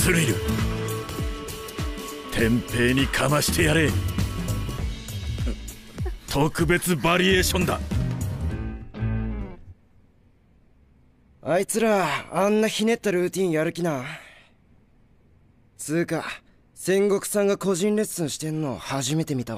スリル。天平にかましてやれ。特別バリエーションだ。 あいつらあんなひねったルーティンやる気な。つうか戦国さんが個人レッスンしてんの初めて見たわ。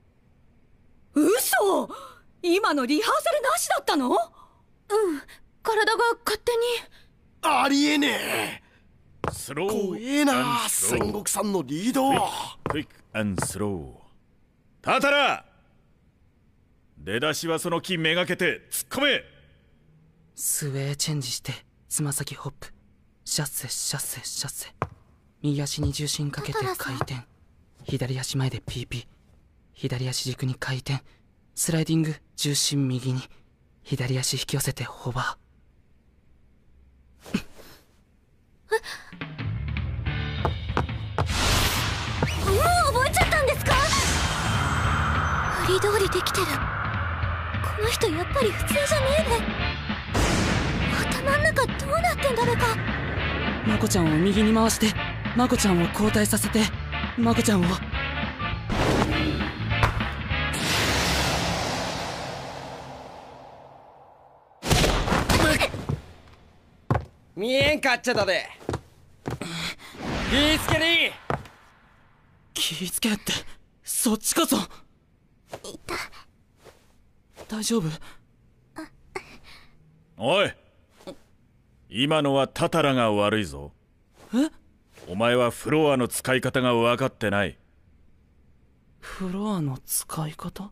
嘘！今のリハーサルなしだったの？うん、 体が勝手に。 ありえねえ。 スロー怖えな、戦国さんのリード。 クイックアンスロー。タタラ、出だしはその木めがけて突っ込め。 スウェーチェンジしてつま先ホップ、シャッセシャッセシャッセ。右足に重心かけて回転、左足前で PP、左足軸に回転、スライディング重心右に、左足引き寄せてホバー。 もう覚えちゃったんですか？振り通りできてる。この人やっぱり普通じゃねえね。頭ん中どうなってんだべか。 マコちゃんを右に回して、マコちゃんを交代させて、マコちゃんを。 見えんかっちゃだで。気ぃつけり。 気ぃつけってそっちこそ。大丈夫？ おい、今のはタタラが悪いぞ。 え？ お前はフロアの使い方が分かってない。 フロアの使い方？